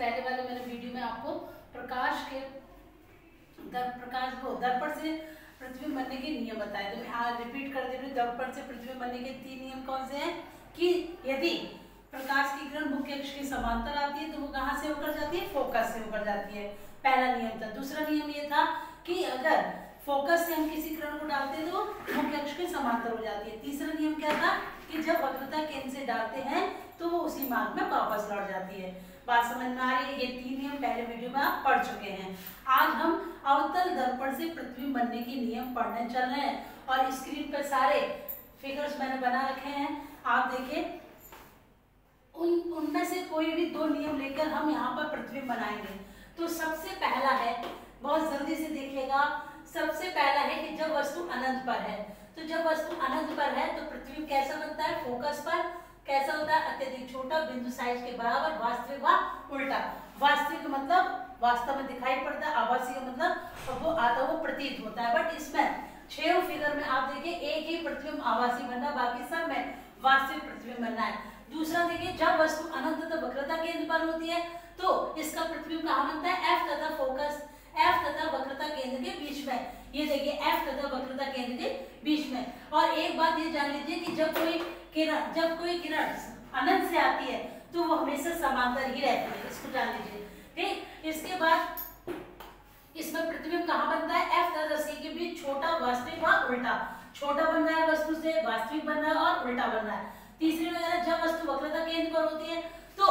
पहले वाले मैंने वीडियो में आपको प्रकाश के दर्पण से प्रतिबिंब बनने के नियम बताए, तो मैं आज रिपीट कर दे रही हूँ। दर्पण से प्रतिबिंब बनने के 3 नियम कौन से हैं कि यदि प्रकाश की किरण मुख्य अक्ष के समांतर आती है तो वो कहाँ से होकर जाती है, फोकस से होकर जाती है। पहला नियम था। दूसरा नियम ये था कि अगर फोकस से हम किसी किरण को डालते हैं तो मुख्य अक्ष के समांतर हो जाती है। तीसरा नियम क्या था कि जब वक्रता केंद्र से डालते हैं तो वो उसी मार्ग में वापस लौट जाती है। बात समझ में आ रही है? ये 3 नियम पहले वीडियो में आप पढ़ चुके हैं। आज हम अवतल दर्पण से प्रतिबिंब बनने के नियम पढ़ने चल रहे हैं और स्क्रीन पर सारे फिगर्स मैंने बना रखे हैं, आप देखिए। उनमें से कोई भी 2 नियम लेकर हम यहाँ पर प्रतिबिंब बनाएंगे। तो सबसे पहला है, बहुत जल्दी से देखिएगा, सबसे पहला है कि जब वस्तु अनंत पर है, तो जब वस्तु अनंत पर है तो प्रतिबिंब कैसा बनता है, फोकस पर कैसा होता है, अत्यधिक छोटा, बिंदु साइज के बराबर, वास्तविक व उल्टा। वास्तविक मतलब वास्तव में दिखाई पड़ता है, आभासी का मतलब वो आता वो प्रतीत होता है। बट इसमें 6 फिगर में आप देखिए एक ही प्रतिबिंब आभासी बनना, बाकी सब में वास्तविक प्रतिबिंब बनना है। दूसरा देखिए, जब वस्तु अनंत तथा वक्रता केंद्र पर होती है तो इसका प्रतिबिंब कहाँ बनता है, F तथा फोकस, F तथा वक्रता केंद्र के बीच में। ये देखिए F तथा वक्रता केंद्र के बीच में। और एक बात ये जान लीजिए कि जब कोई किरण अनंत से आती है तो वो हमेशा समांतर ही रहती है, इसको जान लीजिए। ठीक, इसके बाद इसमें प्रतिबिंब कहाँ बनता है, F तथा C के बीच, छोटा, वास्तविक व उल्टा। छोटा बन रहा है वस्तु से, वास्तविक बन रहा है और उल्टा बन रहा है। तीसरी वगैरह, जब वस्तु वक्रता केंद्र पर होती है तो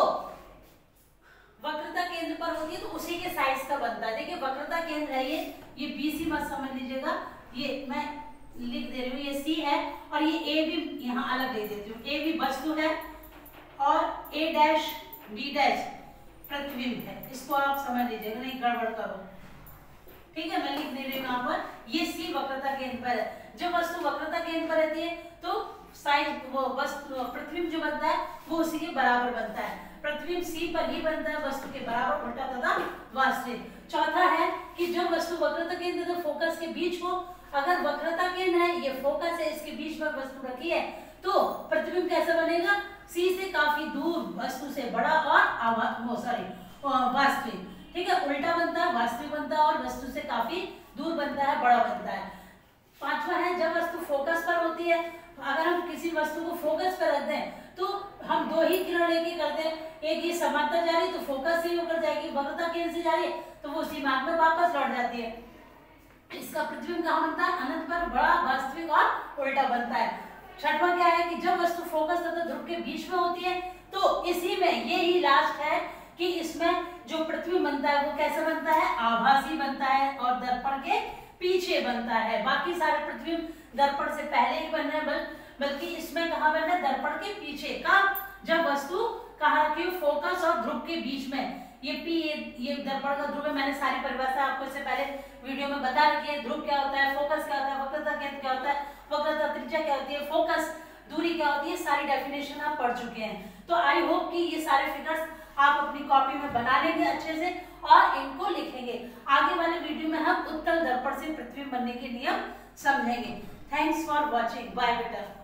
वक्रता केंद्र पर होती है तो उसी के साइज का बनता है। देखिए वक्रता केंद्र है ये BC मत समझ लीजिएगा, ये मैं लिख दे रही हूँ, ये C है और ये A भी यहाँ अलग दे देती हूँ। A भी वस्तु है और A डैश B डैश प्रतिबिंब है, इसको आप समझ लीजिएगा, नहीं गड़बड़ करो। ठीक है, मैं लिख दे रही हूँ यहाँ पर, ये C वक्रता केंद्र पर है। जब वस्तु वक्रता केंद्र पर रहती है तो साइज वो वस्तु प्रतिबिंब जो बनता है वो उसी के बराबर बनता है। प्रतिबिंब C पर ही बनता है, वस्तु के बराबर, उल्टा तथा वास्तविक। चौथा है कि जब वस्तु वक्रता केंद्र तथा फोकस के बीच हो, अगर वक्रता केंद्र है, ये फोकस है, इसके बीच में वस्तु रखी है तो प्रतिबिंब कैसा बनेगा, C से काफी दूर, वस्तु से बड़ा और वास्तविक। ठीक है, उल्टा बनता है, वास्तविक बनता है और वस्तु से काफी दूर बनता है, बड़ा बनता है। पांचवा है, जब वस्तु फोकस पर होती है, अगर हम किसी वस्तु को फोकस पर रख दें तो हम 2 ही किरण लेके करते हैं, एक ये समांतर जा रही है तो फोकस से ही होकर जाएगी, वक्रता केंद्र से जा रही है तो वो उसी मार्ग में वापस लौट जाती है। इसका प्रतिबिंब कहाँ बनता है, अनंत पर, बड़ा, वास्तविक और उल्टा बनता है। छठवां क्या है कि जब वस्तु फोकस तथा ध्रुव के बीच में होती है तो इसी में ये ही लास्ट है कि इसमें जो प्रतिबिंब बनता है वो कैसा बनता है, आभासी बनता है और दर्पण के पीछे बनता है। बाकी सारे प्रतिबिंब दर्पण से पहले ही बन रहे हैं, बल्कि इसमें कहाँ बन रहा है, दर्पण के पीछे। कब, जब वस्तु कहाँ रखी हो, फोकस और ध्रुव के बीच में। ये P ये दर्पण का ध्रुव है, मैंने सारी परिभाषा आपको इससे पहले वीडियो में बता रखी है। ध्रुव क्या होता है, फोकस क्या होता है, वक्रता केंद्र क्या होता है, वक्रता त्रिज्या क्या होती है, फोकस दूरी क्या होती है, सारी डेफिनेशन आप पढ़ चुके हैं। तो आई होप कि ये सारे फिगर्स आप अपनी कॉपी में बना लेंगे अच्छे से और इनको लिखेंगे। आगे वाले वीडियो में हम उत्तल दर्पण से प्रतिबिंब बनने के नियम समझेंगे। थैंक्स फॉर वॉचिंग, बाय बेटा।